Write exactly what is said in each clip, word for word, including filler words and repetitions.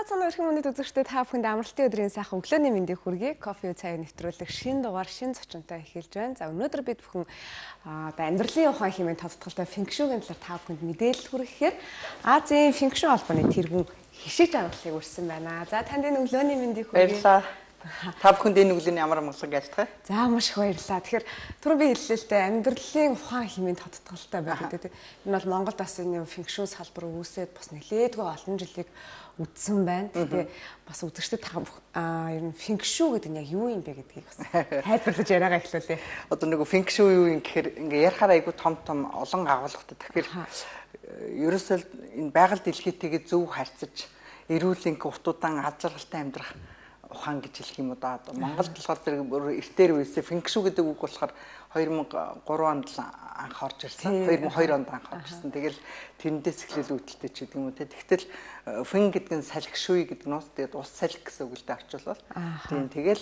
цаана өрхөн үнэт үзэгчдээ та бүхэнд амралтын өдрийн сайхан өглөөний мэндийг хүргэе. Кофе цайг нэвтрүүлэх шинэ дугаар шинэ зочинтой эхэлж байна. За өнөөдөр бид бүхэн одоо амьдралын ухаан хэмээн тодтолтой фэнкшүүгийн талаар та бүхэнд мэдээлэл хүргэхээр Азийн фэнкшүү холбооны тэргүүн хишиг жаргалыг өрсөн байна. За танд энэ өглөөний мэндийг хүргэе. Баярлалаа. Та бүхэнд энэ өглөөний ямар амгалан айлтгая. За маш их баярлалаа. Тэгэхээр түрүү би хэллээ л дээ амьдралын ухаан хэмээн тодтолтой байдаг гэдэг. Энэ бол Монголд бас энэ фэнкшүү салбар үүсээд бас нэлээдгүй олон жилиг үдсэн байна. Тэгээ бас үзэгчдэд та аа ер нь фэнкшүү гэдэг нь яг юу юм бэ гэдгийг бас тайлбарлаж яриагаа эхлүүлье. Одоо нэг фэнкшүү юу юм гэхээр ингээ ярахаар айгу том том олон агуулгатай. Тэгэхээр ерөөсөө энэ байгаль дэлхийтэйгээ зөв харьцаж эрүүл энх утуудан аз жаргалтай амьдрах ухаан гэж хэлэх юм уу да. Монголд болохоор зэрэг эртээр үеэс фэнкшүү гэдэг үг болохоор хоёр мянга гурван онд анх орж ирсэн. хоёр мянга хоёр онд анх орж ирсэн. Тэгэл тэрнээс эхлэл үүдэлтэй ч гэдэг юм уу те. Тэгтэл фэн гэдэг нь салхишүй гэдэг нь ус тэгээд ус салхи гэсэн үгэлтэй орчуулбал. Тийм тэгэл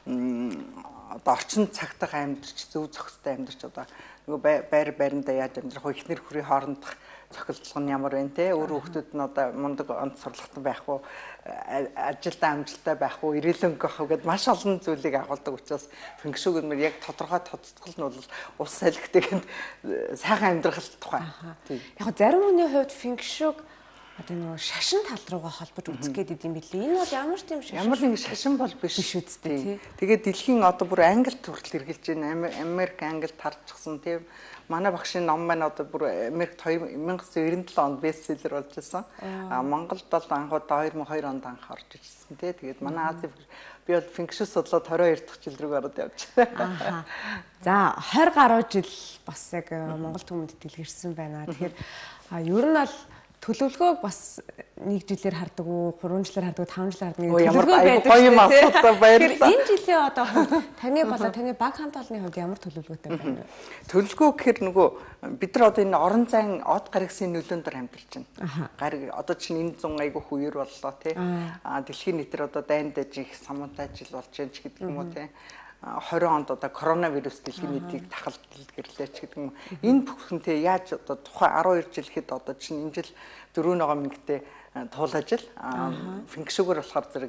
одоо орчин цагтаа амьдарч зөв зохистой амьдарч одоо нөгөө байр байрандаа яаж амьдрах вэ? Эхнэр хүрээ хоорондох цохилдлого нь ямар вэ те? Өөр хүүхдүүд нь одоо мундаг онц сурлагтай байх уу? Ажилдаа амжилттай байх уу? Ирээлэн гэх гэд маш олон зүйлийг агуулдаг учраас фэнкшүү гэдэг нь яг тодорхой тодтгол нь бол ус салхитэйгэнд сайхан амьдрах тухай. Яг зарим хүний хувьд фэнкшүүг одоо нөгөө шашин тал руугаа холбож үзэх гээд идэм билээ. Энэ бол ямар ч юм шашин. Ямар нэг шашин бол биш биш үстэй тий. Тэгээд дэлхийн одоо бүр Англид хүртэл эргэлж байна. Америк, Англид тарчсан тийм. Манай багшийн ном маань одоо бүр Америкт two thousand ninety-seven онд бестселлер болж байсан. А Монголд бол анхудаа two thousand two онд анх орж ирсэн тий. Тэгээд манай Ази би бол фэнкшүү судлаад twenty-two дахь жил рүү ороод явж байна. За twenty гаруй жил бас яг Монгол түмэнд дэлгэрсэн байна. Тэгэхээр ер нь бол төлөвлөгөөг бас нэг жилээр хардаг уу, гурван жилээр хардаг уу, таван жилээр хардаг уу? Төлөвлөгөө байдаг. Гоё юм асуултаа баярлалаа. Энэ жилийн одоо таны болоо таны баг хамт олонны хувьд ямар төлөвлөгөөтэй байна вэ? Төлөвлөгөө гэхээр нөгөө бид нар одоо энэ орон зайн од гарагсын нөлөөнд дор амьдарч байна. Гараг одоо чинь энэ зун айгүйх үеэр боллоо тий. А дэлхийн нийтээр одоо дайнд дэж их самуунтай жил болж байна ч гэдэг юм уу тий. twenty онд одоо коронавирус дэлхийн нийтийг тахалт дэлгэрлээч гэдэг юм. Энэ бүхэнтэй яаж одоо тухайн twelve жил хэд одоо чинь энэ жил four мянгатай туул ажил фэнкшүүгээр болохоор зэрэг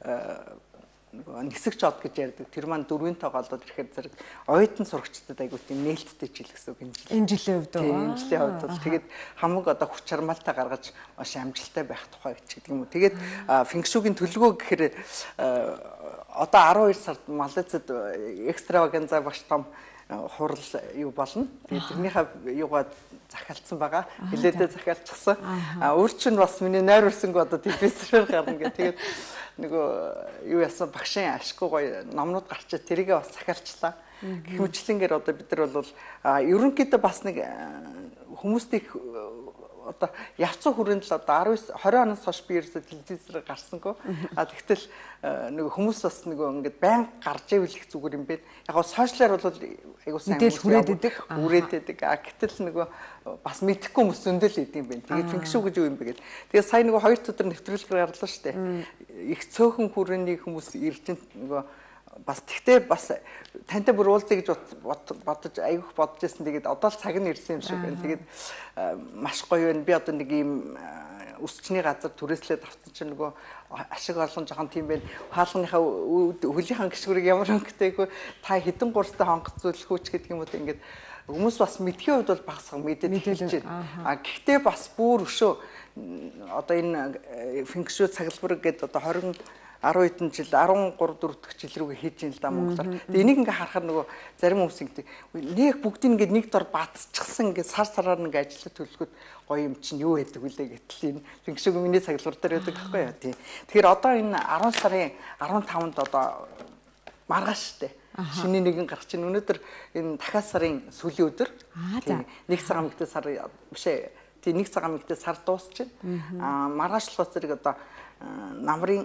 нисэгч од гэж ярьдаг. Тэр маань дөрвийн тоогоо олоод ирэхээр зэрэг оюутан сурагчдад айгуу тийм нээлттэй жил гэсэн үг энэ жил. Энэ жилийн хувьд үү? Энэ жилийн хувьд бол тэгээд хамаг одоо хүч чармаалтаа гаргаж маш амжилттай байх тухай гэж гэдэг юм уу. Тэгээд фэнкшүүгийн төлөвлөгөө гэхээр одоо twelve сард Малайзад экстравагенза багш том хурал юу болно. Тэгээд тэрнийхээ юугаа захиалцсан байгаа. Хилээдээ захиалчихсан. А өөр чинь бас миний нойр өрсөнгөө одоо телевизээр гарна гэх. Тэгээд нөгөө юу яасан багшийн ашгүй гоё номнууд гарчаад тэрийгээ бас захиалчлаа. Гэх мэтлэнгээр одоо бид нар бол ерөнхийдөө бас нэг хүмүүстэй одоо явцсан хүрээнд л одоо twenty оноос хойш би ерөөсө телевизээр гарсангүй. А тэгтэл нөгөө хүмүүс бас нөгөө ингээд байн гарч ивэл их зүгээр юм бэ. Яг гоо сошиалар бол айгуу сайн хүрээд идэг. Хүрээд идэг. А гэтэл нөгөө бас мэдэхгүй хүмүүс зөндөл идэм бэ. Тэгээд фэнкшүү гэж юу юм бэ гэдэг. Тэгээд сая нөгөө хоёр өдөр нэвтрүүлгээр гарлаа шүү дээ. Их цөөхөн хүрээний хүмүүс ирж нөгөө бас тэгтээ бас тантай бүр уулзъя гэж бодож айгүйх бодож байсан. Тэгээд одоо л цаг нь ирсэн юм шиг байна. Тэгээд маш гоё байна. Би одоо нэг юм өсчний газар түрээслээд авсан чинь нөгөө ашиг орлон жоохон тийм байна. Хаалганыхаа хөлийнхэн гişгүрийг ямар өнгөтэйгөө та хідэн гурстай хонгоцуулах хүч гэдэг юм уу ингээд хүмүүс бас мэдхийн хувьд бол багсах мэдээд хэлж байна. А гэхдээ бас бүр өшөө одоо энэ фэнкшүү цаглбар гэдэг одоо twenty ten хэдэн жил thirteen four дахь жил рүүгээ хийж ин л да Монголоор. Тэгээ энийг ингээ харахаар нөгөө зарим хүмүүс ингэдэг. Нэг бүгдийг ингээ нэг дор бадцчихсан ингээ сар сараар ингээ ажиллаж төлөвлөхөд гоё юм чинь юу байдаг вүлээ гэтэл энэ фэнкшүүг миний цаглбар дээр байдаг байхгүй юу тий. Тэгэхээр одоо энэ ten сарын fifth-нд одоо маргааш штэ. Шинэ нэгэн гарч чинь өнөөдөр энэ дахиад сарын сүүлийн өдөр. Тий. Нэг цагаан мэгтэй сар биш ээ. Тий нэг цагаан мэгтэй сар дуусч байна. Аа маргааш болохоос зэрэг одоо намрын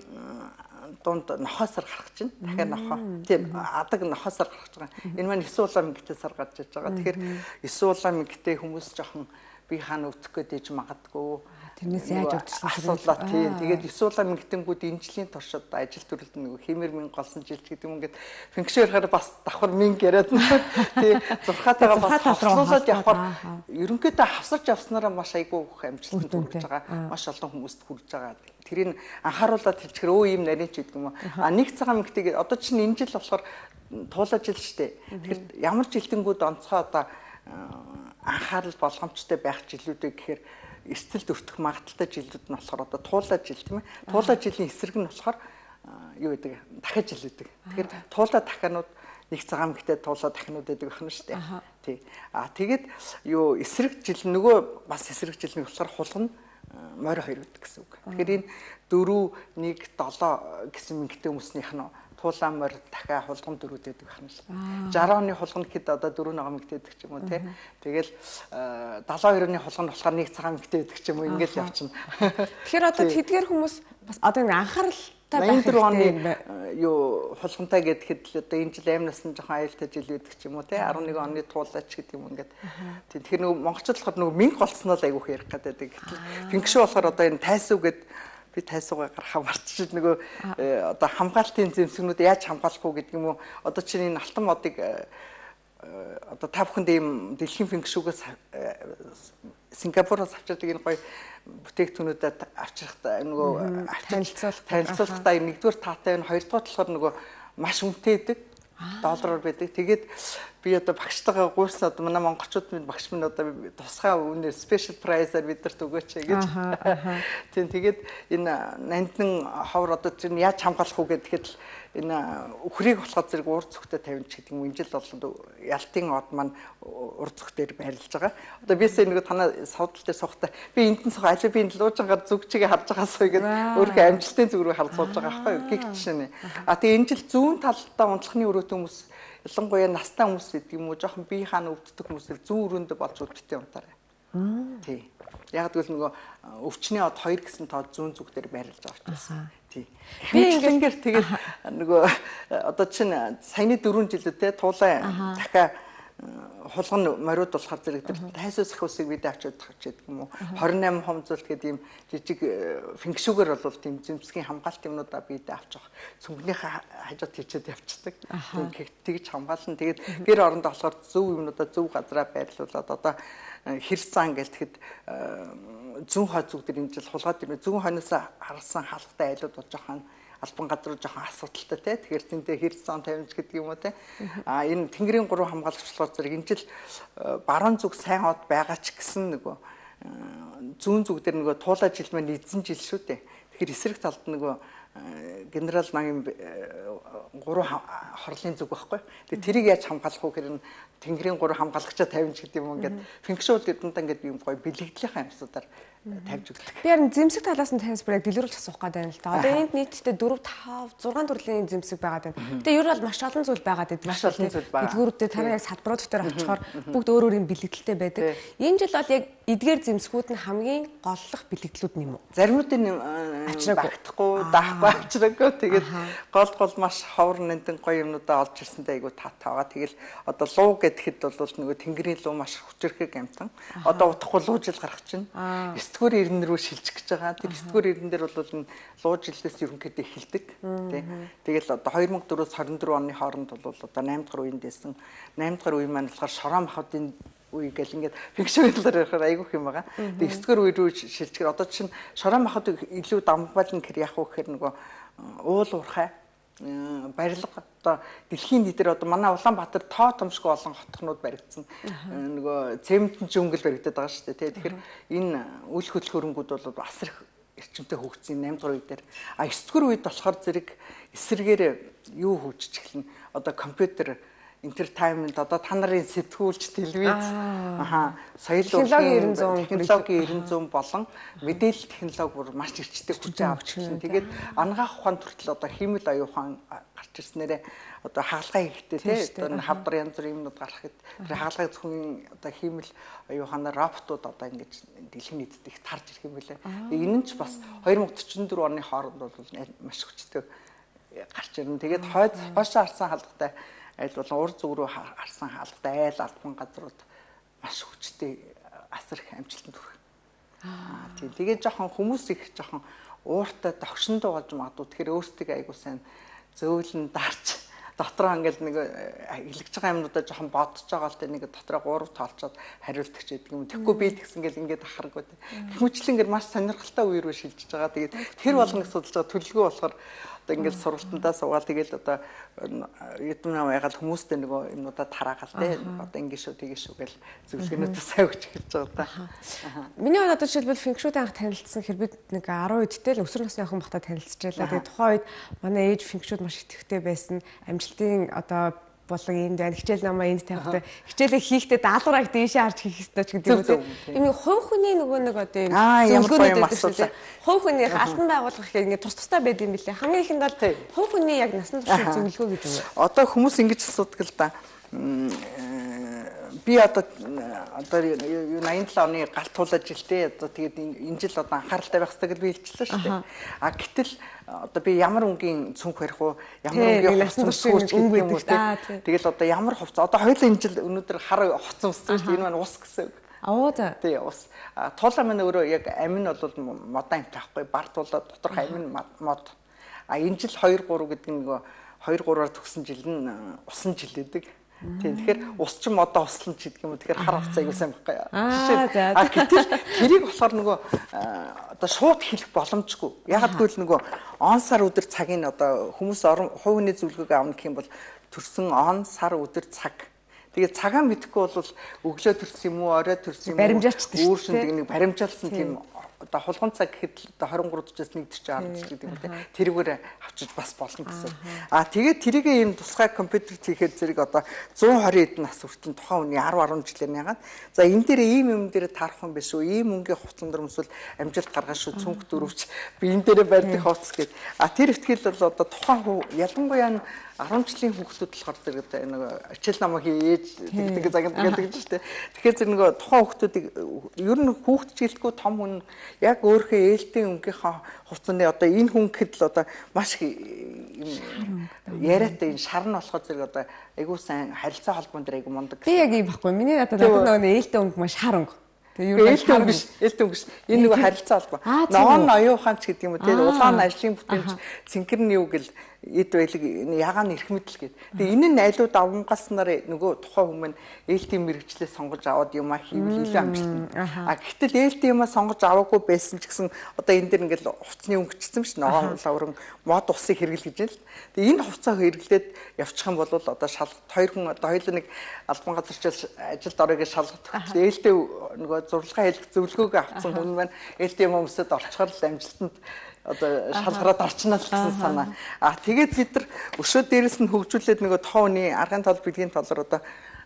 дунд нохоосор гарах чинь дахиад нохоо тийм адаг нохоосор гарах байгаа. Энэ маань нисүү улаан мэгтэй сар гарч иж байгаа. Тэгэхээр нисүү улаан мэгтэй хүмүүс жоохон би хаана өвдөх гээд иж магадгүй. Тэрнээс яаж өвдсөн асуудлаа тийм. Тэгээд нисүү улаан мэгтэнгүүд энэ жилийн туршид ажил төрөлд нэг хэмээр минь голсон жил гэдэг юм ингээд фэнкшээр хараа бас давхар минь яриад тийм зурхаатайгаа бас хавцлуулаад явхаар ерөнхийдөө хавсарч явснараа маш айгүй амжилтанд хүрч байгаа. Маш олон хүмүүст хүрж байгаа. тэрийг анхааруулаад хэлчихэр өө ийм нарийн ч гэдэг юм уу. А нэг цагаан мэгтэйг одоо чинь энэ жил болохоор туулаа жил шүү дээ. Тэгэхээр ямар жилдэнгүүд онцгой одоо анхаарал болгоомжтой байх жилүүдээ гэхээр эрсдэлд өртөх магадaltaй жилүүд нь болохоор одоо туулаа жил тийм ээ. Туулаа жилийн эсрэг нь болохоор юу гэдэг дахиад жил гэдэг. Тэгэхээр туулаа дахианууд нэг цагаан мэгтэй туулаа дахинууд байдаг байна шүү дээ. Тий. А тэгээд юу эсрэг жил нөгөө бас эсрэг жил нэг болохоор хулгана морь хоёр гэдэг гэсэн үг. Тэгэхээр энэ дөрөв нэг долоо гэсэн мэгтэй хүмүүсийнх нь туулаа морь дахиа хулган дөрүүд байдаг байна л. шарх оны хулгана гэхэд одоо дөрөв нэг мэгтэй байдаг ч юм уу тий. Тэгэл дагалт хоёрны хулгана болохоор нэг цагаан мэгтэй байдаг ч юм уу ингээл явчихна. Тэгэхээр одоо тэдгээр хүмүүс бас одоо ингэ анхаарал энэ дөрөв оны юу хулгантай гэхэд л одоо энэ жил амнаас нь жоохон аюултай жил байдаг ч юм уу тий арван нэг оны туулаач гэдэг юм ингээд тий тэгэхээр нөгөө монголчууд болохоор нөгөө мэнг голцсноо л айгүйх ярих гэдэг. Гэтэл финкшүү болохоор одоо энэ тайсуу гэд би тайсуугаа гарахаа марчиж нөгөө одоо хамгаалтын зэмсгнүүд яаж хамгаалах уу гэдэг юм уу одоо чинь энэ алтан модыг одоо та бүхэнд ийм дэлхийн финкшүүгээс Сингапуроос авчирдаг энэ гоё бүтээгдэхүүнүүдэд авчрахтаа нөгөө танилцуулах танилцуулахдаа нэгдүгээр таатай байна, хоёрдугаар болохоор нөгөө маш үнэтэй байдаг. Доллараар байдаг. Тэгээд би одоо багштайгаа гуйсан одоо манай монголчууд минь багш минь одоо тусгай үнээр special price-аар бидэрт өгөөч гэж. Тийм тэгээд энэ нандин ховор одоо чинь яаж хамгаалах уу гэхэд л энэ үхрийг болоход зэрэг ур зүгтээ тавьж гэдэг юм. Энэ жил бол ялтын од маань ур зүгтээр байрлаж байгаа. Одоо бисээ нэг танаа савдал дээр сухтаа би энд нь суух аль би энэ луужингаар зүгчгийг харж байгаасаа гэдэг өөрөө амжилтын зүг рүү харж сууж байгаа байхгүй юу гих жишээ. А тэгээ энэ жил зүүн талдаа унтлахны өрөөтэй хүмүүс ялангуяа настай хүмүүс гэдэг юм уу жоохон бие хаана өвддөг хүмүүсээр зүүн өрөөндөө болж өвдөлттэй унтаарай. Тий. Яг гэвэл нөгөө өвчний од хоёр гэсэн тоо зүүн зүг дээр байрлаж байгаа учраас. Тий. Би ингээд тэгээд нөгөө одоо чинь саяны дөрвөн жилд те туулаа дахиа хулган мориуд болохоор зэрэг тэр тайсус их усыг бид авчиад тавьчихдаг юм уу двадцать восемь хомзолт гэдэг ийм жижиг финкшүүгээр бол тийм зэмсгийн хамгаалт юмнуудаа бид авч явах цүнхнийхээ хажууд хийчихэд явчихдаг. Тэгж хамгаална. Тэгээд гэр орондоо болохоор зөв юмнуудаа зөв газараа байрлуулад одоо хэрс цаан гэл тэгэхэд зүүн хой зүг дээр энэ жил хулгаад ирмэ зүүн хойноос харсан халахтай айлууд болж байгаа нь албан газар руу жоохон асуудалтай тий. Тэгэхээр тэндээ хэрс цаан тавьж гэдэг юм уу тий. А энэ тэнгэрийн гурван хамгаалагчлалаар зэрэг энэ жил баруун зүг сайн од байгаа ч гэсэн нөгөө зүүн зүг дээр нөгөө туулаа жил маань эзэн жил шүү дээ. Тэгэхээр эсрэг талд нөгөө генерал нагийн гурван хорлын зүг байхгүй. Тэгээ тэрийг яаж хамгаалах вэ гэхээр тэнгэрийн гурван хамгаалагчаа тавьж гэдэг юм ингээд финкшүүл гэдэнтээ ингээд юм гоё бэлэгдлийнхаа юмсуудаар тавьж өгдөг. Би харин зэмсэг талаас нь таньс бүрээ дэлгэрүүлж асуух гээд байна л да. Одоо энд нийтдээ дөрөв тавь зургаан төрлийн зэмсэг байгаад байна. Тэгээ ер нь бол маш олон зүйл байгаад байдаг. Маш олон зүйл байгаа. Дэлгүүрүүдээ танаа яг салбарууд дээр очихоор бүгд өөр өөр юм бэлэгдэлтэй байдаг. Энэ жил бол яг эдгээр зэмсгүүд нь хамгийн голлох бэлэгдлүүд нэм үү? Заримнуудын багтахгүй, даахгүй авчраагүй. Тэгээд гол гол маш ховор нандин гоё юмнуудаа олж ирсэнтэй айгу татаагаа. Тэгэл одоо луу гэхэд бол нөгөө тэнгэрийн луу маш хүчрхэг амтан. Одоо утахгүй луу жил гарах чинь. Эсдгээр эрдэн рүү шилжих гэж байгаа. Тэр эсдгээр эрдэн дээр бол энэ луу жилдээс ерөнхийдөө эхэлдэг. Тий. Тэгэл одоо две тысячи четыре-с двадцать четыре оны хооронд бол одоо eight дахь үеийн дэсэн eight дахь үеийн маань болохоор шороо махуудын үе гэл ингээд фикшнлээр ярихаар айгүйх юм байгаа. Тэгээ эсдгээр үе рүү шилжчихэр одоо чинь шороо махуудыг илүү дамбална гэхээр яах вэ гэхээр нөгөө уул уурхай барилга одоо дэлхийн нийтээр одоо манай Улаанбаатар тоо томшгүй олон хотхнууд баригдсан. Нөгөө цементэн жөнгөл баригдаад байгаа шүү дээ. Тэгэхээр энэ үйл хөдлөхөөрөнгүүд бол асар их эрчимтэй хөгжсөн eight дахь үе дээр. А эсдгээр үед болохоор зэрэг эсрэгээр юу хөгжиж эхэлнэ. Одоо компьютер entertainment одоо та нарын сэтгүүлч телевиз аха соёл урлагийн технологийн нэрэн зүүн болон мэдээлэл технологи бүр маш эрчтэй хүчээ авч ирсэн. Тэгээд ангаах ухаан төртөл одоо хиймэл оюун ухаан гарч ирснээрээ одоо хаалгаа хийхдээ тий одоо хавдар янз бүрийн юмнууд гарах хэд тэр хаалгаа зөвхөн одоо хиймэл оюун ухаанаар роботууд одоо ингэж дэлхийн нийтэд их тарж ирэх юм билээ. Энэ нь ч бас две тысячи forty-four оны хооронд бол маш хүчтэй гарч ирнэ. Тэгээд хойд хоошоо харсан хаалгатай айл болон ур зүг рүү харсан хаалгатай айл албан газрууд маш хүчтэй асар их амжилтанд хүрэх. Аа тийм. Тэгээд жоохон хүмүүс их жоохон ууртай догшин дуугаж магадгүй. Тэгэхээр өөрсдөө айгуу сайн зөөлөн дарч дотроо ингээл нэг хэлж байгаа юмнуудаа жоохон бодож байгаа л тэ нэг дотроо гурав тоолцоод хариулт өгчээд юм. Тэгэхгүй би тэгсэн ингээл ингээд ахаргүй. Хүмүүжлэн ингээд маш сонирхолтой үе рүү шилжиж байгаа. Тэгээд тэр болгоныг судалж байгаа төлөвлөгөө болохоор одоо ингээд сургалтандаа суугаад тэгээд одоо YouTube нам ягаад хүмүүстэй нөгөө юмудаа тараагаал тэ одоо ингээд шүү тэгээд шүү гэл зөвлөгөөнүүдээ сайн өгч эхэлж байгаа та. Миний хувьд одоо жишээлбэл фэнкшүүд анх танилцсан хэр бид нэг десять үедтэй л өсвөр насны охин бахта танилцчихлаа. Тэгээд тухайн үед манай ээж фэнкшүүд маш итгэвтэй байсан. Амжилтын одоо болго энд байна. Хичээл намаа энд тавихтай. Хичээлээ хийхдээ даалгаврыг дээшээ харж хийх хэрэгтэй ч гэдэг юм үү. Ийм нэг хувь хүний нөгөө нэг одоо ийм зөвлөгөөнүүд байдаг шүү дээ. Хувь хүний алтан байгууллага гэх ингээд тус тустай байд юм билээ. Хамгийн ихэнд бол хувь хүний яг насан туршийн зөвлөгөө гэдэг үү. Одоо хүмүүс ингэж асуудаг л да. Би одоо одоо найман оны галт туулаа жилдээ одоо тэгээд энэ жил одоо анхааралтай байх хэрэгтэй гэж би хэлчихлээ шүү дээ. А гэтэл одоо би ямар өнгийн цүнх барих уу, ямар өнгийн хувцас өсгөөч гэдэг юм уу тийм. Тэгэл одоо ямар хувцас одоо хоёулаа энэ жил өнөөдөр хар хувцас өссөн шүү дээ. Энэ маань ус гэсэн. Аа за. Тий ус. Туулаа маань өөрөө яг амин бол модон амт таахгүй. Бар туулаа доторх амин мод. А энэ жил хоёр гурав гэдэг нь нөгөө хоёр гураар төгсөн жил нь усан жил гэдэг. Тийм тэгэхээр ус ч модоо услан ч гэдэг юм уу тэгэхээр хар хувцас аягүй сайн байхгүй. А гэтэл тэрийг болохоор нөгөө одоо шууд хэлэх боломжгүй. Ягдгүй л нөгөө он сар өдөр цагийн одоо хүмүүс хувь хүний зөвлөгөөг авах гэх юм бол төрсөн он сар өдөр цаг. Тэгээд цагаа мэдэхгүй бол өглөө төрсөн юм уу орой төрсөн юм уу баримжаачдаг шүү дээ. Өөрсөнд нэг баримжаалсан тийм одоо хулган цаг гэхэд одоо двадцать три дужаас нэг дэх ард гэдэг юм те тэрүүгээр авчиж бас болно гэсэн. А тэгээд тэрийг ийм тусгай компьютерт хийхэд зэрэг одоо one twenty нас хүртэл тухайн үний ten ten жилээр ягаад за энэ дээр ийм юм дээр таарах юм биш үү ийм өнгийн хувцсан дөрмсөл амжилт гаргаж шүү цүнх дөрөвч би энэ дээр барьдаг хувцас гэдэг. А тэр ихтгэл бол одоо тухайн ялангуяа ten жилийн хүүхдүүд болохоор зэрэг нэг ачаал намаа хийж тэгдэг загнад гэдэг чинь шүү дээ. Тэгэхээр зэрэг нөгөө тухайн хүүхдүүдийг ер нь хүүхд жилдгүү том хүн яг өөрхөө ээлтийн өнгийнхаа хувцсны одоо энэ хүн гэхэд л одоо маш яриатай энэ шар нь болохоор зэрэг одоо айгуу сайн харилцаа холбоон дээр айгуу мундаг. Би яг юм баггүй. Миний надад нөгөө ээлтийн өнгө маш шар өнгө. Тэгээ юу ээлтэн өнгө биш, ээлтэн өнгө биш. Энэ нөгөө харилцаа холбоо. Ноон оюухан ч гэдэг юм уу, тэгээ улаан ажлын бүтээмж цэнхэрний юу гэл эд байлиг ягаан эрх мэдэл гээд. Тэгээ энэ нь айлууд авангаснаар нөгөө тухайн хүмүүс ээлтийн мэрэгчлээ сонгож аваад юмаа хийвэл илүү амжилттай. А гэтэл ээлтийн юмаа сонгож аваагүй байсан ч гэсэн одоо энэ дэр ингээл хувцсны өнгөчсөн биш ногоон лаврын мод усыг хэрэглэж байна л. Тэгээ энэ хувцаа хэрэглээд явчих юм бол одоо шалгалт хоёр хүн одоо хоёул нэг албан газарч ажилд орё гэж шалгалт өгч ээлтээ нөгөө зурлагаа хэлэх зөвлөгөөгөө авсан хүн маань ээлтийн юм өмсөд орчхоор л амжилтанд одоо шалгараад орчноо л гэсэн санаа. А тэгээд бид нар өшөө дээрээс нь хөгжүүлээд нөгөө тооны аргын тол бэлгийн толор одоо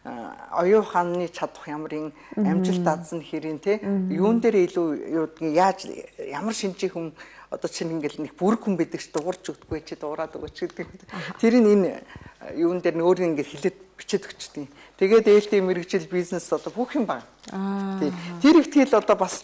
оюуханы чадах ямарын амжилт дадсан хэрийн те юун дээр илүү юудгийг яаж ямар шинжих хүн одоо чинь ингээл нэг бүрэг хүн байдаг ш дуурч өгдөггүй чи дуураад өгөөч гэдэг. Тэр нь энэ юун дээр нөөрийн ингээд хилээд бичээд өгчдөг. Тэгээд ээлтийн мэрэгжил бизнес одоо бүх юм байна. Тий. Тэр ихтгэл одоо бас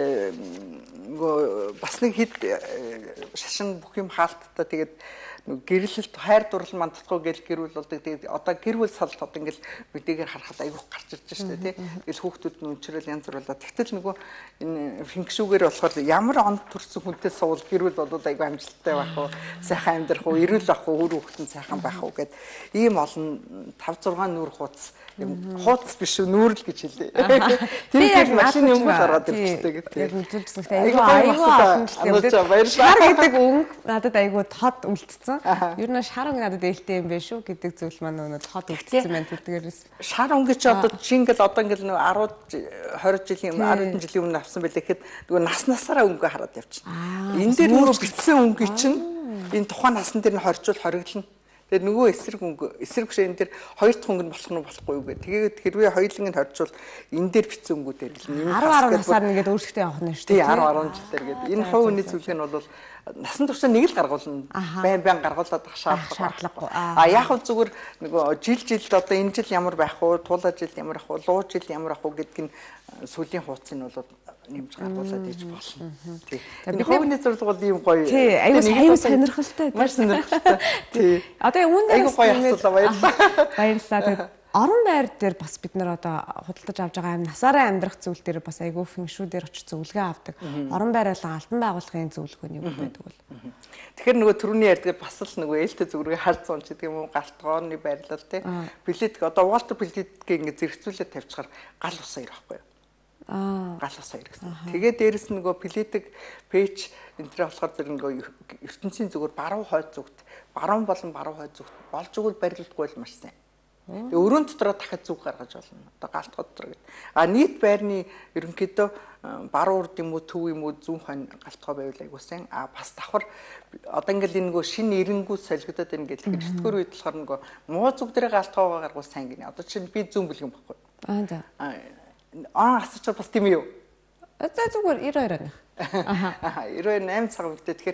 нөгөө бас нэг хэд шашин бүх юм хаалттай тэгээд гэрлэлт хайр дурлал мандахгүй гэл гэрүүл болдог. Тэгээд одоо гэрүүл салт одоо ингээл мэдээгээр харахад айгүйх гарч ирж штэ тий. Тэгэл хүүхдүүд нь өнчрөл янз бүр болоо. Тэгтэл нөгөө энэ фэнкшүүгээр болохоор ямар онд төрсөн хүнтэй суул гэрүүл болоод айгүй амжилттай байх уу, сайхан амьдрах уу, эрүүл ах уу, өөр хүүхдэн сайхан байх уу гэд ийм олон five six нүүр хуудас хуудас биш үү нүүрл гэж хэлээ. Тэр их машины өнгө гаргаад ирчихдэг гэдэг. Яг үзүүлсэн гэхдээ айгүй айгүй баярлалаа. Шар гэдэг өнгө надад айгүй тод үлдсэн. Ер нь шар өнгө надад ээлтэй юм биш үү гэдэг зүйл маань нөгөө тод үлдсэн байна тэдгээрээс. Шар өнгө чи одоо жингэл одоо ингээл нөгөө ten жилийн ten жилийн өмнө авсан байлээ гэхэд нөгөө нас насаараа өнгө хараад явчихна. Энэ дээр нөгөө битсэн өнгө чинь энэ тухайн насан дээр нь хоржуул хориглоно. Тэгээд нөгөө эсрэг өнгө эсрэг бишэн дээр хоёр дахь өнгө нь болох нь болохгүй юу гэх. Тэгээд хэрвээ хоёуланг нь хоржвол энэ дээр битсэн өнгүүдээр л нэмэх ten насаар нэгээд өөрсдөө явах нь шүү дээ. Тий ten ten жилээр гээд энэ хувь хүний зөвлөгөө нь бол насан туршаа нэг л гаргуулна. Байн байн гаргуулад авах шаардлагагүй. А яг л зүгээр нөгөө жил жилд одоо энэ жил ямар байх вэ? Туулаа жил ямар ах вэ? Луу жил ямар ах вэ гэдг нь сүүлийн хуудас нь бол нэмж гаргуулад ээж болно. Тий. Энэ хувийн зөвлөгөө бол ийм гоё. Тий, аюу аюу сонирхолтой. Маш сонирхолтой. Тий. Одоо үүн дээр аюу гоё асуулаа баярлалаа. Баярлалаа. Орон байр дээр бас бид нар одоо худалдаж авж байгаа юм насаараа амьдрах зүйл дээр бас айгүй фэншүү дээр очиж зөвлөгөө авдаг. Орон байр бол албан байгууллагын зөвлөгөөний үг байдаг бол. Тэгэхээр нөгөө түрүүний ярьдаг бас л нөгөө ээлтэй зүгрээ харц унч гэдэг юм уу галтгооны байрлал тий. Билетик одоо Walter билетикийг ингэ зэрэгцүүлээд тавьчихаар гал ус хоёр байхгүй юу? Аа. Гал ус хоёр гэсэн. Тэгээд дээрэс нь нөгөө билетик пэйж энэ төр болохоор зэрэг нөгөө ертөнцийн зүгээр баруун хойд зүгт баруун болон баруун хойд зүгт болж игэл барилдаггүй л маш сайн. Тэгээ өрөөнд дотроо дахиад зүг гаргаж болно. Одоо галтгоо дотор гэдэг. А нийт байрны ерөнхийдөө баруун урд юм уу төв юм уу зүүн хойно галтгоо байвал айгуу сайн. А бас давхар одоо ингээл энэ нөгөө шинэ эренгүү солигдоод байна гэдэг. Эртдүгээр үед болохоор нөгөө муу зүг дээр галтгоогоо гаргуул сайн гинэ. Одоо чинь би зүүн бэлгэн баггүй. Аа за. Аа асууч бас тийм юу? За зүгээр девяносто deux Аха. Аха девяносто eight цаг үедээ тэгэхээр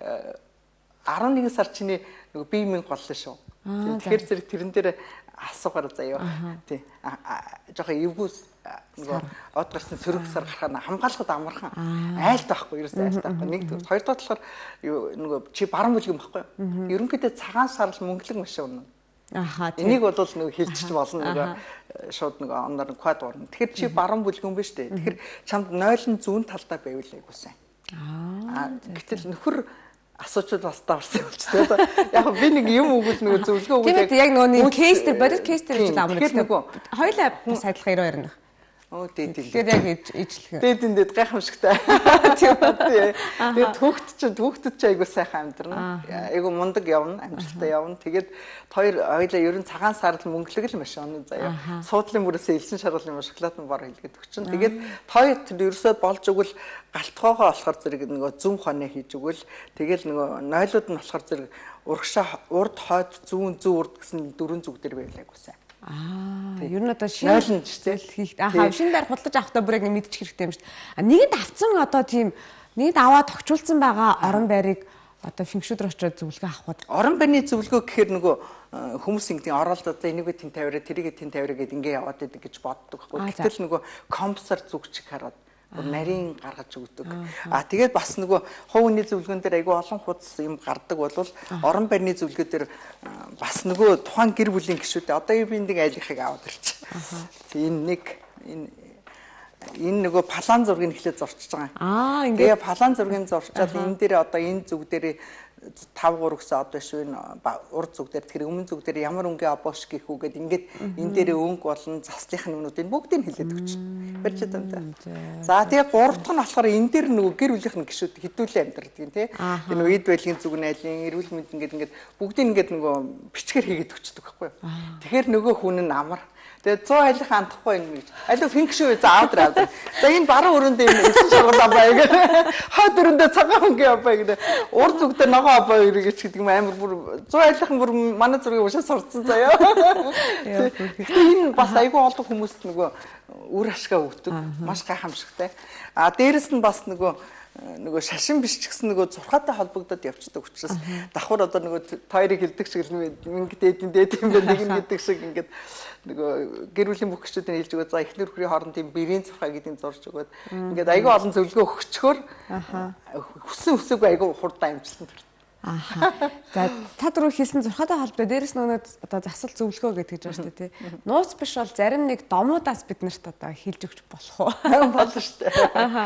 eleven сар чиний нөгөө бие минь голлоо шүү. Тэгэхээр зэрэг тэрэн дээр асуугаар заяа. Тий. Жохоо эвгүүс нөгөө од гарсан сөрөг сар гарахаа хамгаалахад амархан айлт байхгүй ерөөсөө айлт байхгүй. Нэгдүгээр хоёрдугаар болохоор нөгөө чи баруун бүлгэн байхгүй юу? Ерөнхийдөө цагаан сарл мөнгөлөг машин унана. Аха. Энийг бол нөгөө хэлчих болно нөгөө шууд нөгөө оноор код орно. Тэгэхээр чи баруун бүлгэн биш үү? Тэгэхээр чамд нойлон зүүн талдаа байвал айгуу сайн. Аа. Гэтэл нөхөр асуучууд бас таарсан болж байна. Яг би нэг юм өгвөл нөгөө зөвлөгөө өгвөл яг яг нөгөө нэг кейс дээр бодит кейс дээр гэж амар гэдэг. Хоёлаа бас адилхан девяносто two нах. Оо дээ дээ. Тэгэхээр яг ижлэх. Дээд энэ гайхамшигтай. Тийм үү. Тэгээд хүүхэд чинь хүүхдэд ч айгуу сайхан амьдрна. Айгуу мундаг явна, амжилттай явна. Тэгээд хоёр хоёлаа ерөн цагаан сард мөнгөлөг л машин заяа. Суудлын бүрээс элсэн шаргал юм шоколадын бар хэлгээд өгчин. Тэгээд хоёр ерөөсөө болж өгвөл галтгоогоо болохоор зэрэг нөгөө зүүн хоноо хийж өгвөл тэгэл нөгөө нойлууд нь болохоор зэрэг урагшаа урд хойд зүүн зүүн урд гэсэн дөрвөн зүг дээр байвал айгуу сайн. Аа, ер нь одоо шинэ хийх. Ахаа, шинэ дээр худалдаж авахдаа бүр яг мэдчих хэрэгтэй юм шүү дээ. Нэгэнд авцсан одоо тийм нэгэнд аваад тогтчулсан байгаа орон байрыг одоо фэнкшүүдэр очоод зөвлөгөө авахд. Орон байрны зөвлөгөө гэхээр нөгөө хүмүүс ингэдэг оролт одоо энийгээ тэн тавиараа тэрийгээ тэн тавиараа гэд ингээ яваад идэг гэж боддог байхгүй. Гэтэл нөгөө компсор зүгчиг хараад нарийн гаргаж өгдөг. А тэгээд бас нөгөө хувийн зөвлөгөөн дээр айгүй олон хуудас юм гардаг болвол орон байрны зөвлөгөө дээр бас нөгөө тухайн гэр бүлийн гишүүд одоо би нэг айлхыг аваад ирчих. Энэ нэг энэ энэ нөгөө палан зургийг эхлээд зурчиж байгаа. Аа ингээ палан зургийг зурчаад энэ дээр одоо энэ зүг дээр five three гэсэн одоо шивэн урд зүг дээр тэр өмнө зүг дээр ямар өнгө абош гэх үгээд ингээд энэ дээр өнгө болон заслих нүнүүдийг бүгдийг хэлээд өгч. Барьж байгаа юм да. За тэгээ гурав дахь нь болохоор энэ дээр нөгөө гэр бүлийнхэн гişүүд хэдүүлээ амьдрдаг юм тий. Тэр нөгөө эд байлгийн зүг найлын эрүүл мэнд ингээд ингээд бүгдийг ингээд нөгөө бичгээр хийгээд өгчдөг байхгүй юу. Тэгэхээр нөгөө хүн нь амар. Тэгээ one hundred айлах андахгүй юм гэж. Алуу финкшүү за авдар авдар. За энэ баруун өрөөндөө энэ элсэн шаргал аваа гэх. Хойд өрөөндөө цагаан хөнгө аваа гэх. Урд зүгтээ ногоо аваа гэж гэдэг юм амар бүр one hundred айлах бүр манай зургийг уушаа сурцсан заяа. Тэгээ энэ бас айгүй олон хүмүүст нөгөө үр ашгаа өгдөг. Маш гайхамшигтай. А дээрэс нь бас нөгөө нөгөө шашин биш ч гэсэн нөгөө зурхаатай холбогдоод явцдаг учраас давхар одоо нөгөө тойрыг хилдэг шиг л минь дээдэн дээд юм байна нэг нь гэдэг шиг ингээд нөгөө гэр бүлийн бүх гишүүдийн хэлж өгөө за эхнэр хүрийн хооронд тийм бэрийн зурхаа гэдгийг зурж өгөөд ингээд айгүй олон зөвлөгөө өгчхөөр хүссэн хүсээгүй айгүй хурдан амжилтанд хүрнэ. Аха. За та дөрөв хийсэн зурхаатай холбоо дээрээс нөгөө одоо засал зөвлөгөө гэдэг гэж байна шүү дээ тий. Нууц биш бол зарим нэг домуудаас бид нарт одоо хэлж өгч болох уу? Болно шүү дээ. Аха.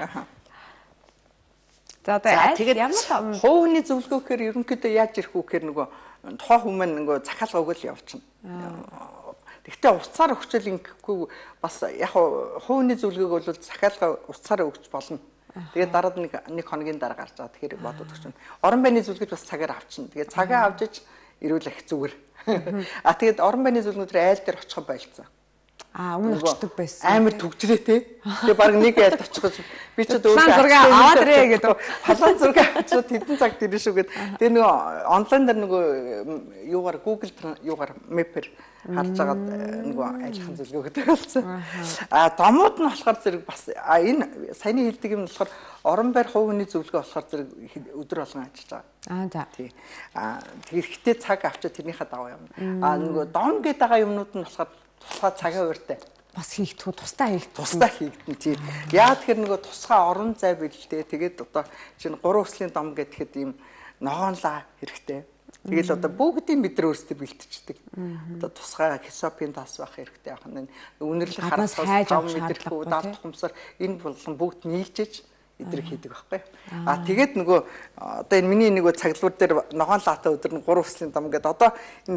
За тэгээд ямар хувийн зөвлөгөө гэхээр ерөнхийдөө яаж ирэх үү гэхээр нөгөө тухайн хүмүүс нөгөө захиалга өгөөл явчихна. Гэхдээ уцаар өгчөөл ингэхгүй бас яг хувийн зөвлөгөөг бол захиалга уцаараа өгч болно. Тэгээд дараад нэг нэг хоногийн дараа гарч байгаа тэгэхээр бодоод өгчнө. Орон байрны зөвлөгөөд бас цагаар авчихна. Тэгээд цагаа авч иж ирүүл их зүгээр. А тэгээд орон байрны зөвлөгөө дээр айл дээр очихо байлцсан. Аа өмнө очдөг байсан. Амар төгжрээ те. Тэгээ баг нэг айлд очиход би ч өөр зураг аваад ирээ гэдэг. Палан зураг авчиход хэдэн цаг дэрэн шүүгээд тэгээ нөгөө онлайн дээр нөгөө юугаар Google юугаар Map-ээр харж агаад нөгөө айлхан зөвлөгөө өгдөг болсон. Аа домууд нь болохоор зэрэг бас энэ саяны хэлдэг юм болохоор орон байр хувийн зөвлөгөө болохоор зэрэг өдөр болгон ажиллаж байгаа. Аа за. Тий. Аа тэгэхдээ цаг авчаад тэрнийхээ дагуу юм. Аа нөгөө дом гэдэг байгаа юмнууд нь болохоор тусгай цагийн ууртай бас хийгдэх тусдаа хийгдэх тусдаа хийгдэн тий. Яа тэгэхээр нөгөө тусгай орон зай бэлдээ. Тэгээд одоо чинь гурван өслийн дом гэхэд ийм ногоонлаа хэрэгтэй. Тэгэл одоо бүгдийн мэдрээ өөрсдөө бэлтждэг. Одоо тусгай хисопын тас байх хэрэгтэй байх нь. Үнэрлэх хараасаас таван мэдрэхгүй далд хумсар энэ болон бүгд нийлжиж эдрэг хийдэг байхгүй. А тэгээд нөгөө одоо энэ миний нөгөө цаглуур дээр ногоон лаата өдөр нь гурван хүслийн дам гэдэг одоо энэ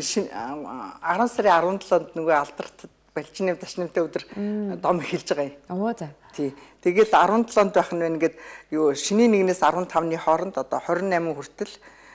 арван сарын арван долоонд нөгөө алдарт Балжинэв Дашнамтай өдөр дом эхэлж байгаа юм. Оо за. Тий. Тэгэл арван долоонд байх нь байна гэд юу шинийн нэгнээс арван тавны хооронд одоо хорин найман хүртэл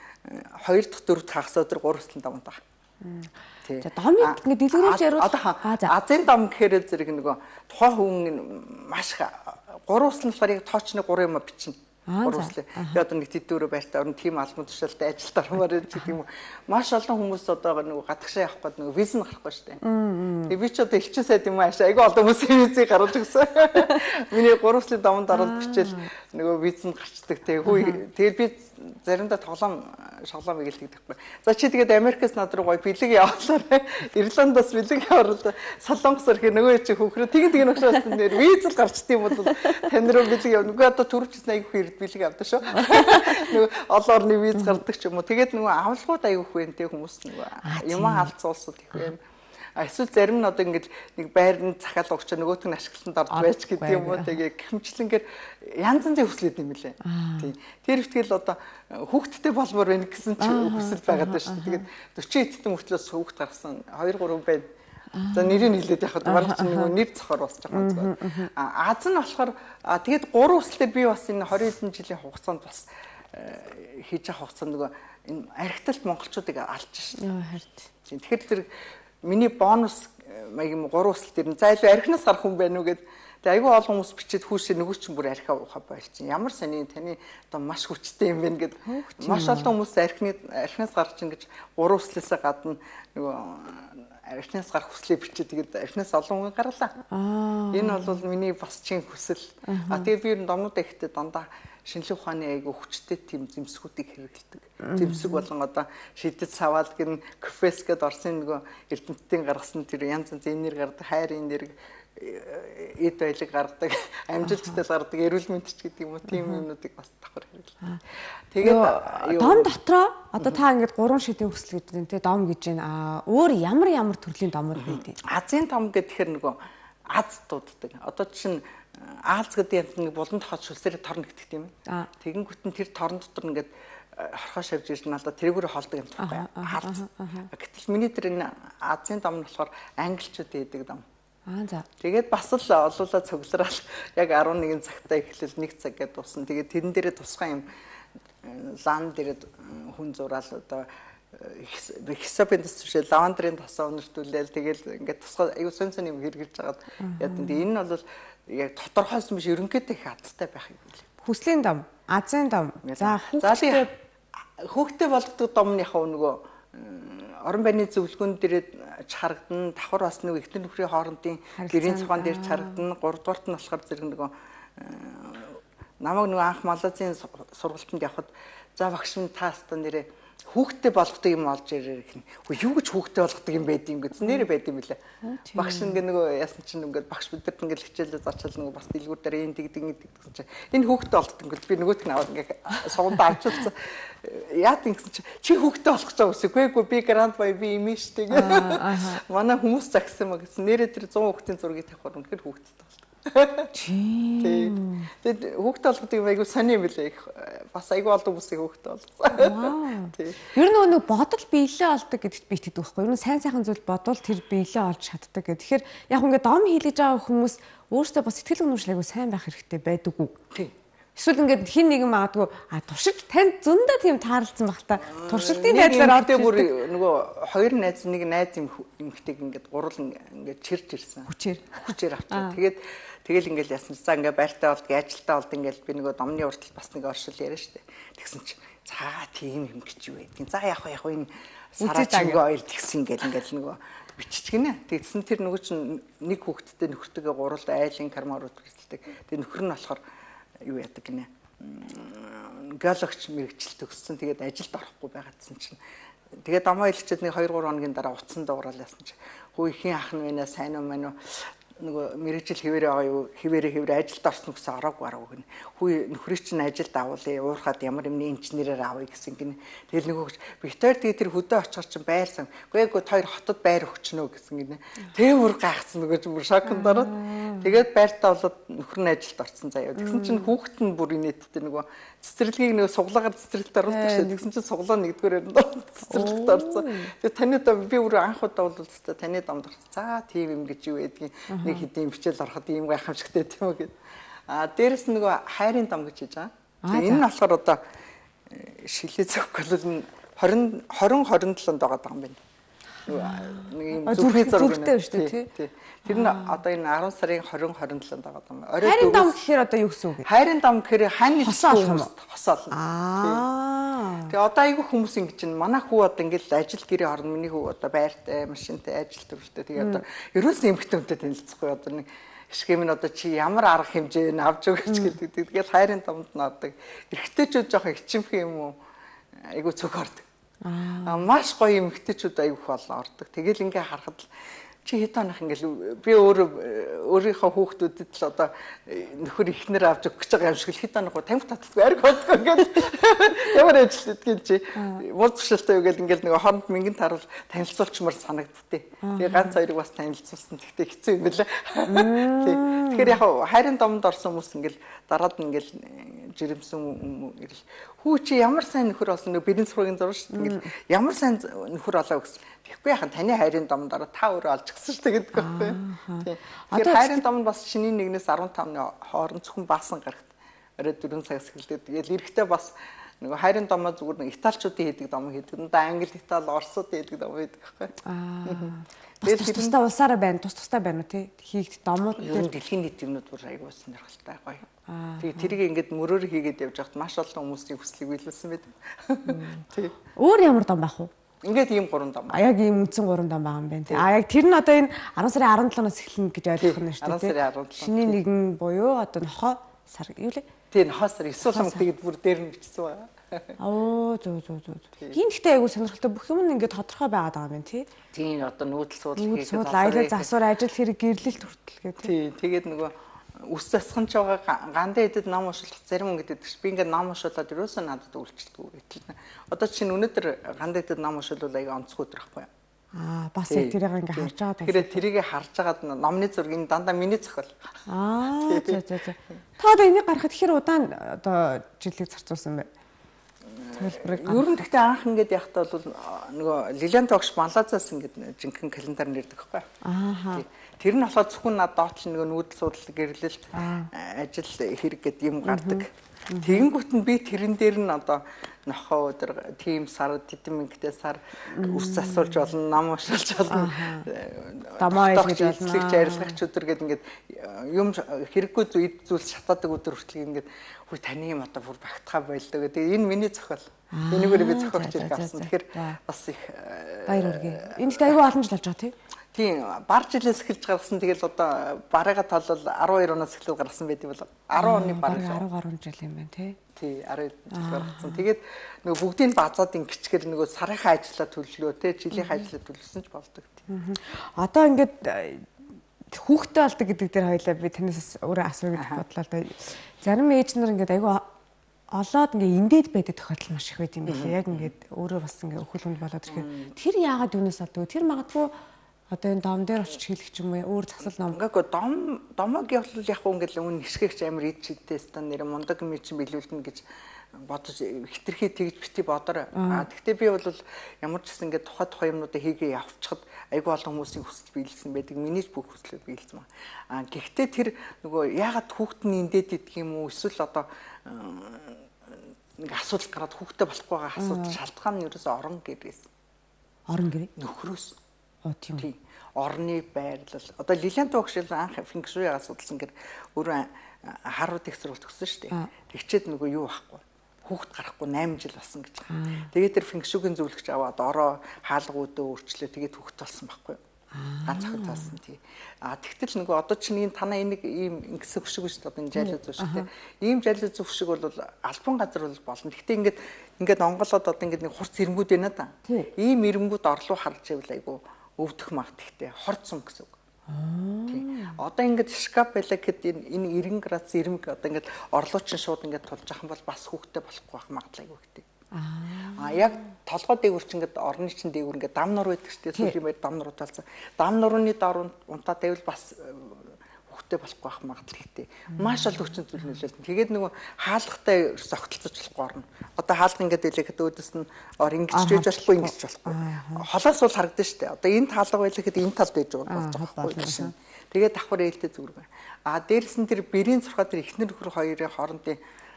хоёр дахь дөрөв дахь хагас өдөр гурван хүслийн дамд байгаа. Тий. За домыг ингэ дэлгэрүүлж яруул. Одоо Азийн дом гэхээр зэрэг нөгөө тухайн хүн маш гурван хүслийн болохоор тоочны гурван юм бичнэ. Гурван. Тэгээд одоо нэг тэдүүрөө байртаа орно тийм албан тушаалтай ажилд ормоор гэдэг юм уу. Маш олон хүмүүс одоо нөгөө гадагшаа явах гээд нөгөө виз нь гарахгүй шүү дээ. Тэгээд би ч одоо элчин сайд юм ааш айгүй олон хүмүүсийн визийг гаргаж өгсөн. Миний гурван хүслийн домонд ороод бичээл нөгөө виз нь гарчдаг. Тэгээд тэгээд би заримдаа тоглоом шоглоом игэлдэгдэхгүй. За чи тэгээд Америкээс над руу гоё бэлэг явуулаарай. Ирландаас бэлэг явуулаад Солонгос орох нөгөө чи хөхрөө тэгин тэгин өгшөөс нэр виз л гарчдсан юм бол тань руу бэлэг яв. Нөгөө одоо төрөвчс айгүй бэлэг авдаг шүү. Нөгөө олон орны виз гардаг ч юм уу. Тэгээд нөгөө авалгууд аягүй хвэн тэг хүмүүс нөгөө юм алдцуулсууд их байна. А эсвэл зарим нь одоо ингэж нэг байрны захиалга өгч нөгөөт нь ашиглалтанд орж байж гэдэг юм уу. Тэгээ гихмчлэнгээр янз янзын хүслээд юм лээ. Тийм. Тэр ихтгэл одоо хүүхдтэй болмоор байна гэсэн чи хүсэл байгаад байна шүү. Тэгээд дөрвөн эдтэн хүртлээс хүүхд гаргасан хоёр гурван байна. За нэрийг хэлээд яхад бараг чи нэг нэр цохор болчих байгаа зүгөө. А Аз нь болохоор тэгээд гурван хүслээр би бас энэ хоёр хэдэн жилийн хугацаанд бас хийж явах хугацаанд нөгөө энэ архитект монголчуудыг алж шүү. Йоо хард. Тэгэхээр тэр миний бонус маяг юм гурван хүсэл дээр за илүү архинаас гарах хүн байна уу гэд тэгээ айгүй олон хүмүүс бичээд хүүшээ нөгөө чинь бүр архиа уухаа болцсон. Ямар сони таны одоо маш хүчтэй юм байна гэд маш олон хүмүүс архины архинаас гарч ингэж гурван хүслээсээ гадна нөгөө архинаас гарах хүслээ бичээд тэгээд архинаас олон хүн гарлаа. Энэ бол миний бас чин хүсэл. А тэгээд би ер нь домнуудаа ихтэй дандаа шинжлэх ухааны айгу хүчтэй тийм зэмсгүүдийг хэрэглэдэг. Зэмсэг болон одоо шидэт саваал гэн кофес гэд Орсын нөгөө эрдэмтдийн гаргасан тэр янз янзын энерги гаргадаг, хайр энерги, эд байлыг гаргадаг, амжилттай гаргадаг, эрүүл мэндч гэдэг юм уу тийм юмнуудыг бас давхар хэрэглэдэг. Тэгээд дом дотроо одоо та ингэж гурван шидийн хүсэл гэдэг нь те дом гэж байна. Аа өөр ямар ямар төрлийн домууд байдаг? Азийн дом гэхээр нөгөө аз дууддаг. Одоо чинь Аалз гэдэг юм нэг буланд хот шүлсээр торн гэдэг тийм ээ. Тэгэнгүүт нь тэр торн дотор ингээд хорхоо шавж ирж надад тэрүүгээр холдог юм байна. Аалз. Гэтэл миний тэр энэ Азийн дом нь болохоор англичууд хийдэг дом. Аа за. Тэгээд бас л олуулаа цуглараад яг арван нэгэн цагтаа эхлэл нэг цаг гээд дуусна. Тэгээд тэрэн дээрээ тусгай юм лан дээрээ хүн зураал одоо хисапын төсвөл лавандрын тасаа өнөртүүлээл тэгэл ингээд тусгай аюу сон сон юм хэрэгжилж байгаад яа энэ энэ бол яг тодорхойсон биш ерөнхийдөө их азтай байх юм билээ. Хүслийн дом, Азийн дом. За хүүхдээ хүүхдээ болгодог дом нь яг нөгөө орон байрны зөвлөгөөн дээрээ чарагдана, давхар бас нэг ихтер нөхрийн хоорондын гэрийн цохон дээр чарагдана, гуравдугаарт нь болохоор зэрэг нөгөө намайг нөгөө анх Малазийн сургалтанд явхад за багш минь та хаста нэрээ хүүхдтэй болгодог юм олж ирээ гэх юм. Хөө юу гэж хүүхдтэй болгодог юм байд юм гэсэн нэрээ байд юм билээ. Багш ингээ нөгөө яасан чинь ингээ багш бидэд ингээ хичээлээ зочил нөгөө бас дэлгүүр дээр энэ тэгдэг ингэ тэгдэг чинь энэ хүүхдтэй болгодог ингээ би нөгөөтг нь аваад ингээ суунд авчулсан. Яат ингэсэн чинь чи хүүхдтэй болгож байгаа үсэхгүй гүй би гранд бай би имэн штэ гэ. Манай хүмүүс загсан маа гэсэн нэрээ тэр зуун хүүхдийн зургийг тавихаар үнэхээр хүүхдтэй болдог. Тийм. Тэгээд хүүхдтэй болгодог юм айгу сони юм билээ. Бас айгу олон хүмүүсийг хүүхдтэй болгосон. Тийм. Ер нь нэг бодол биелээ олдог гэдэгт би итгэдэг байхгүй. Ер нь сайн сайхан зүйл бодвол тэр биелээ олж чаддаг гэх. Тэгэхээр яг ингээд дом хийлгэж байгаа хүмүүс өөрсдөө бас сэтгэл үнэмшил айгу сайн байх хэрэгтэй байдаг уу? Тийм. Эсвэл ингээд хин нэгэн магадгүй а туршилт танд зөндөө тийм таарлцсан баг та. Туршилтын байдлаар орж бүр нөгөө хоёр найз нэг найз эмхтэйг ингээд гурал ингээд чирж ирсэн. Хүчээр. Хүчээр авчихсан. Тэгээд тэгэл ингээл яасан за ингээ байртаа болдгийг ажилтаа болд ингээл би нөгөө домны уртал бас нэг оршил яриа штэ. Тэгсэн чи за тийм юм гэж юу байдгийг. За яг яг энэ сараачин хоёр тэгсэн ингээл ингээл нөгөө биччихгэнэ. Тэгсэн тэр нөгөө чин нэг хүүхэдтэй нөхөртөөгөө гурал айлын кармаар үтгэлдэг. Тэгээ нөхөр нь болохоор юу яадаг гинэ. Геологч мэрэгчлэлт өгсөн. Тэгээд ажилд орохгүй байгаадсэн чинь. Тэгээд домоо илчээд нэг хоёр гурван хоногийн дараа утсан дуурал яасан чи. Хөө ихийн ах нь байна сайн уу мань уу. нөгөө мэрэгжил хэвээр байгаа юу хэвээрээ хэвээр ажилд орсон гэсэн ороогүй арга гэнэ. Хүү нөхрийг чинь ажилд авуулъя уурхаад ямар юмны инженерээр авъя гэсэн гинэ. Тэгэл нөгөө Виктор тэгээ тэр хөдөө очихор чинь байрсан. Үгүй ээ хоёр хотод байр өгчнөө гэсэн гинэ. Тэгээ бүр гайхсан нөгөө бүр шокнд ороод тэгээд байртаа болоод нөхөр нь ажилд орсон заяа. Тэгсэн чинь хүүхэд нь бүр инээдтэй нөгөө цэцэрлэгийг нөгөө суглагаар цэцэрлэгт оруулдаг шээ. Тэгсэн чинь суглаа нэгдүгээр нь цэцэрлэгт орсон. Тэгээ таны доо би бүр анх удаа бол өстой таны домдох. За тийм юм гэж юу байдгийг нэг хэдийн бичээл ороход ийм гайхамшигтай тийм үү гэд. А дээрэс нь нөгөө хайрын дом гэж хийж байгаа. Тэгээ энэ нь болохоор одоо шилээ зөхгүй бол энэ20 27-нд байгаа юм байна. Нэг юм зүрхний зургтай шүү дээ тий. Тэр нь одоо энэ арван сарын20 27-нд байгаа юм. Хайрын дом гэхээр одоо юу гэсэн үг вэ? Хайрын дом гэхээр хань хүмүүс хосоолно. Аа. Тэгээ одоо айгүй хүмүүс ингэж байна. Манай хүү одоо ингээл ажил гэрээ орно. Миний хүү одоо байртай, машинтай, ажил төрөлтэй. Тэгээ одоо ерөөсөө эмэгтэйнтэй танилцахгүй одоо нэг ишгэм нь одоо чи ямар арга хэмжээ нь авч өгөөч гэдэг. Тэгэл хайрын домд нь ордог. Эрэгтэйчүүд жоохон ичимхэн юм уу? Айгүй цөөх ордог. Аа маш гоё эмэгтэйчүүд айгүйх болон ордог. Тэгэл ингээ харахад чи хэд хоног ингээл би өөрөө өөрийнхөө хүүхдүүдэд л одоо нөхөр ихнэр авч өгч байгаа юм шиг л хэд хоног тамхи татдаггүй ариг болдгоо ингээл ямар ажил гэдгийг чи муу туршилтаа юу гэл ингээл нэг хооронд мингэн тарвал танилцуулчмаар санагдтыг. Тэгээ ганц хоёрыг бас танилцуулсан. Тэгтээ хэцүү юм байлаа. Тэгэхээр яг хайрын домд орсон хүмүүс ингээл дараад нь ингээл жирэмсэн ирэл хүү чи ямар сайн нөхөр болсон нэг бидний сургуулийн зураг шүү дээ. Ингээл ямар сайн нөхөр олоо гэсэн. Тэгэхгүй яхан таны хайрын домд ороо та өөрөө олж гисэн шүү дээ гэдэг байхгүй. Тийм. Тэгэхээр хайрын домд бас шинийн нэгнээс арван тавны хооронд зөвхөн баасан гарагт орой дөрвөн цагаас эхэлдэг. Тэгэл эрэхтэй бас нөгөө хайрын домоо зүгээр нэг италичуудын хийдэг дом хийдэг. Надаа англи, итали, орсууд хийдэг дом хийдэг байхгүй. Аа. Тэгэл тусдаа улсаараа байна, тус тустай байна уу тий? Хийгд домууд дээр дэлхийн нийт юмнууд бүр аягүй сонирхолтой гоё. Тэгээ тэрийг ингээд мөрөөр хийгээд явж байхад маш олон хүмүүсийн хүслийг биелүүлсэн байдаг. Тий. Өөр ямар дом байх вэ? Ингээд ийм гурван дом. А яг ийм үндсэн гурван дом байгаа юм байна тий. А яг тэр нь одоо энэ арван сарын арван долоноос эхэлнэ гэж ойлгох нь шүү дээ тий. арван сарын арван долоо. Шинийн нэгэн буюу одоо нохоо сар юу лээ? Тий, нохоо сар эсвэл хам тэгээд бүр дээр нь бичсэн байгаа. Оо зөө зөө зөө. Хинтгтэй айгу сонирхолтой бүх юм нь ингээд тодорхой байгаад байгаа юм тий. Тийм одоо нүүдэл суудлыг хийгээд аялал засвар ажил хэрэг гэрлэлт хүртэл гэдэг. Тий, тэгээд нөгөө үс засханч байгаа гандаа идэд ном уншилт зарим хүн гэдэг чи би ингээд ном уншуулад ерөөсөө надад үйлчлдэг гэтэл. Одоо чинь өнөөдөр гандаа идэд ном уншуулвал аяга онцгой өдөр ахгүй юу? Аа бас яг тэрийг ингээд харж байгаа. Тэгэхээр тэрийг харж байгаад номны зургийг дандаа миний зохиол. Аа зөө зөө зөө. Та одоо энийг гаргахад ихэр удаан одоо жилиг зарцуулсан бай. Ер нь гэхдээ анх ингээд яхтаа бол нөгөө Лилиан тогш Малазаас ингээд жинхэнэ календар нэрдэг байхгүй. Аа. Тэр нь болохоор зөвхөн над доотлын нөгөө нүүдэл суудлал гэрлэлт ажил хэрэг гэдэг юм гардаг. Тэгэнгүүт нь би тэрэн дээр нь одоо нохоо өдөр тим сар тэдэм мөнгөтэй сар ус засуулж болно, нам уншуулж болно. Дамаа хийж ажиллах жарилгагч өдөр гэдэг ингээд юм хэрэггүй зүйл зүйл шатаадаг өдөр хүртэл ингээд хүү таны юм одоо бүр багтахаа байлдаг. Тэгээ энэ миний зохиол. Энийгээр би зохиолч ирэх авсан. Тэгэхээр бас их баяр хүргэе. Энд их аягүй олон жил болж байгаа тий. Тийм, бар жилээс эхэлж гаргасан. Тэгэл одоо барыгаа толвол арван хоёр оноос эхлээд гаргасан байдаг бол арван оны баг арван гаруй жил юм байна тий. Тий, арван жил гаргасан. Тэгээд нөгөө бүгдийг базаад ингэчгээр нөгөө сарынхаа ажиллаа төлөвлөө те, жилийнхаа ажиллаа төлөвлөсөн ч болдог тий. Одоо ингээд хүүхдтэй болдог гэдэг дээр хоёлаа би танаас өөрөө асууя гэж бодлоо л да. Зарим ээж нар ингээд аягүй олоод ингээ эндээд байдаг тохиолдол маш их байт юм билээ. Яг ингээд өөрөө бас ингээ өхөл хүнд болоод ирэхээр тэр яагаад юунаас олдог? Тэр магадгүй одоо энэ дом дээр очиж хэлэх ч юм уу өөр засал ном. Гэхдээ дом домог явуулах яг ингээл өмнө нисгэгч амар ид шидтэй стан нэр мундаг юм чинь биелүүлнэ гэж бодож хитрхи тэгж бити бодор. А тэгтээ би бол ямар ч гэсэн ингээд тухай тухай юмнуудаа хийгээ явчихад айгүй олон хүмүүсийн хүсэл биелсэн байдаг. Миний ч бүх хүслээ биелсэн ба. А гэхдээ тэр нөгөө яагаад хүүхэд нь эндээд идэх юм уу эсвэл одоо нэг асуудал гараад хүүхдтэй болохгүй байгаа асуудал шалтгаан нь ерөөсөө орон гэрээс. Орон гэрээ? Нөхрөөс. Оо тийм. Тийм. Орны байрлал. Одоо Лилиан тогшил анх фэнкшуйгаа судалсан гэр өөрөө Харвард их сургууль төгссөн шүү дээ. Тэгчээд нөгөө юу байхгүй. Хүүхд гарахгүй восемь жил болсон гэж байгаа. Тэгээд тэр фэнкшугийн зөвлөгч аваад ороо хаалгуудаа өөрчлөө тэгээд хүүхд болсон байхгүй. Ганц охин таасан тий. А тэгтэл нөгөө одоо чинь энэ танаа энийг ийм ингэсэн хөшиг шүү дээ. Одоо энэ жайлуу зүг шүү дээ. Ийм жайлуу зүг хөшиг бол албан газар бол болно. Гэхдээ ингээд ингээд онголоод одоо ингээд нэг хурц ирэнгүүд байна да. Ийм ирэнгүүд орлоо харж ивэл айгу өвдөх магт ихтэй хорцсон гэсэн үг. Одоо ингээд шкаф байлаа гэхэд энэ ninety градус ирмэг одоо ингээд орлуучин шууд ингээд тулж авах юм бол бас хүүхдэд болохгүй байх магадлал айгүй ихтэй. Аа яг толгой дээгүүр чинь ингээд орны чинь дээгүүр ингээд дам нур байдаг шүү дээ. Сүүлийн байр дам нурууд талцсан. Дам нурууны доор унтаа тавил бас хүүхдэд болохгүй байх магадлал ихтэй. Маш олон хүчин зүйл нөлөөлнө. Тэгээд нөгөө хаалгатай зогтолцож болохгүй орно. Одоо хаалга ингээд байлаа гэхэд өөдөөс нь ор ингэж жиж болохгүй ингэж болохгүй. Холоос бол харагдана шүү дээ. Одоо энэ таалга байлаа гэхэд энэ талд байж байгаа болж байгаа байхгүй. Тэгээд давхар ээлтэй зүрх байна. А дээрс нь тэр бэрийн зурхаа тэр эхнэр нөхөр хоёрын хоорондын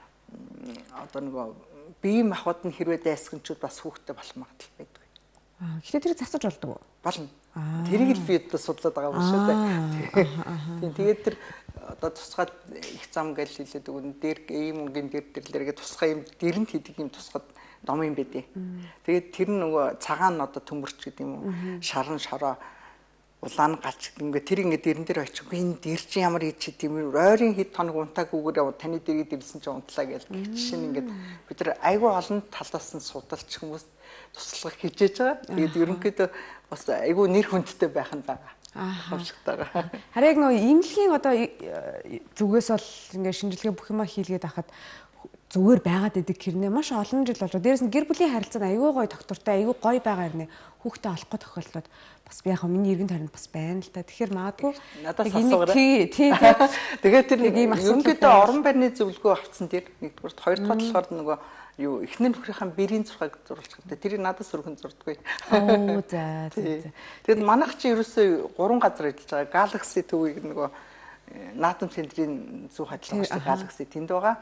одоо нөгөө биеийн махбод нь хэрвээ дайсагчуд бас хүүхдтэй болох магадлал байдаг. Аа гэхдээ тэр засаж болдог уу? Болно. Тэрийг л би одоо судлаад байгаа юм шүү дээ. Тийм тэгээд тэр одоо тусгаад их зам гэж хэлээд өгөн дээр ийм өнгийн дээр тэрлэргээ тусгай юм дэрэнт хийдэг юм тусгаад ном юм бэ дээ. Тэгээд тэр нөгөө цагаан одоо төмөрч гэдэг юм уу? Шаран шороо улаан галч ингээд тэр ингээд дэрэн дээр очих. Энэ дэр чи ямар ий чи тийм ойрын хэд хоног унтаагүйгээр таны дэрийг дэрсэн чи унтлаа гэж жишээ нь ингээд бид нар айгүй олон талаас нь судалж хүмүүс туслах хичээж байгаа. Тэгээд ерөнхийдөө бас айгүй нэр хүндтэй байх нь байгаа. Хамшигтайгаа. Харин яг нөгөө имлэгийн одоо зүгээс бол ингээд шинжилгээ бүх юма хийлгээд ахад зүгээр байгаад идэг хэрнээ маш олон жил болж. Дээрээс нь гэр бүлийн харилцаа айгүй гоё доктортой айгүй гоё байгаа хэрнээ хүүхдээ олохгүй тохиолдод бас би яг миний эргэн тойронд бас байна л та. Тэгэхээр магадгүй надаас асуугаа. Тий, тий. Тэгээд тэр ерөнхийдөө орон байрны зөвлөгөө авцсан тэр нэгдүгээр хоёрдугаар болохоор нөгөө юу эхнэр нөхрийнхээ бэрийн зурхаг зурулж байгаа. Тэрийг надаас өргөн зурдаггүй. Оо за за. Тэгээд манайх чи ерөөсөө гурван газар ажиллаж байгаа. Galaxy төвийг нөгөө наадам центрийн зөв хадлага Galaxy тэнд байгаа.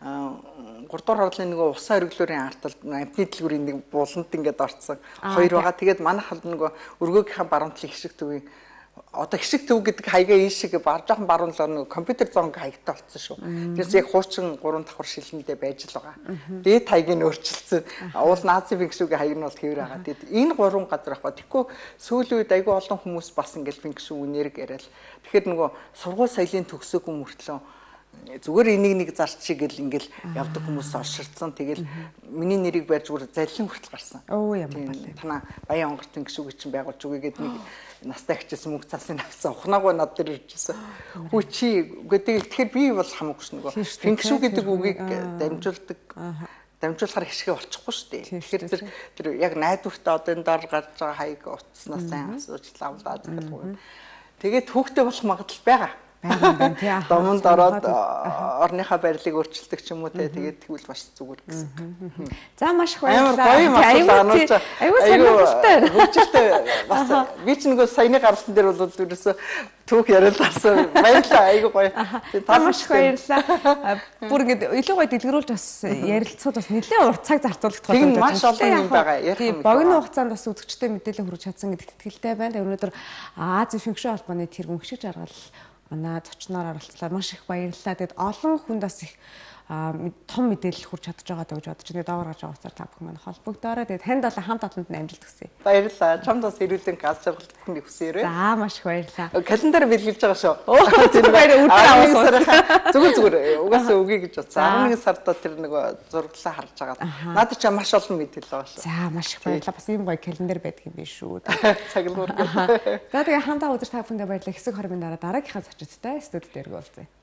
гурдугаар хорлын нөгөө усан өргөлөөрийн арталд амтны дэлгүүрийн нэг буланд ингээд орцсон хоёр байгаа. Тэгээд манайх нөгөө өргөөгийнхаа баруун талын хишиг төвийн одоо хишиг төв гэдэг хаягаа ийшиг бар жоохон баруун л нөгөө компьютер зонг хаягтай болсон шүү. Тэрс яг хуучин гурван давхар шилэндээ байж л байгаа. Дээд хаяг нь өөрчилсөн. Уул Нази финкшүүгийн хаяг нь бол хэвээр байгаа. Тэгэд энэ гурван газар ах ба. Тэгэхгүй сүүлийн үед айгүй олон хүмүүс бас ингээд финкшүү үнэрэг яриад. Тэгэхээр нөгөө сургууль соёлын төгсөөгүй мөртлөө зүгээр энийг нэг зарчиг гэл ингээл явдаг хүмүүс орширцсан. Тэгэл миний нэрийг барьж зүгээр заллин хүртэл гарсан. Оо ямар бол. Танаа Баян онгорт гişүүг чинь байгуулж үгээгээд нэг настай хчээс мөнгө цаасын авсан. Ухнаагүй над дээр иржсэн. Хүү чи гэдэг тэгэхээр би бол хамаагүй ш нөгөө. Гişүү гэдэг үгийг дамжуулдаг. Дамжуулахаар хишгээ олчихгүй шүү дээ. Тэгэхээр тэр тэр яг найдвартай одоо энэ дор гарч байгаа хаяг утаснаас сайн асууж лавлаа захилгүй. Тэгээд хүүхдээ болох магадлал байгаа. Байгаа байна тий. Домонд ороод орныхаа барилыг өөрчилдөг ч юм уу те тэгээд тэгвэл маш зүгээр гэсэн. За маш их баярлалаа. Аюу аюу сонирхолтой. Хөвчлөлтэй бас би ч нөгөө саяны гарсан дээр бол ерөөсө түүх яриалаасан. Баярлалаа аюу гоё. Та маш их баярлалаа. Бүр ингэ илүү гоё дэлгэрүүлж бас ярилцахад бас нэлээд урт цаг зарцуулах болох байна. Маш олон юм байгаа. Тийм богино хугацаанд бас үзэгчтэй мэдээлэл хүргэж чадсан гэдэгт итгэлтэй байна. Өнөөдөр Ази фэнкшүү холбооны тэргүүн хшиг жаргал манай зочноор оролцлоо маш их баярлалаа. Тэгэд олон хүнд бас их том мэдээлэл хүрч чадж байгаа даа гэж бодож байна. Доогоор гарч байгаа уцаар та бүхэн маань холбогдоорой. Тэгээд танд бол хамт олонд нь амжилт хүсье. Баярлалаа. Чамд бас ирүүлэн галж жаргалт бүхнийг хүсээрэй. За маш их баярлалаа. Календар бэлгэлж байгаа шүү. Тэр баяр өдөр авах. Зүгээр зүгээр. Угаасаа үгүй гэж бодсон. арван нэг сарда тэр нөгөө зураглаа харж байгаа. Надад ч маш олон мэдээлэл байгаа шүү. За маш их баярлалаа. Бас ийм гоё календар байдаг юм биш шүү. Цаглуур. За тэгээд хамтаа өдөр та бүхэндээ баярлалаа. Хэсэг хормын дараа дараагийнхаа зочдтой студид дээр уулзъя.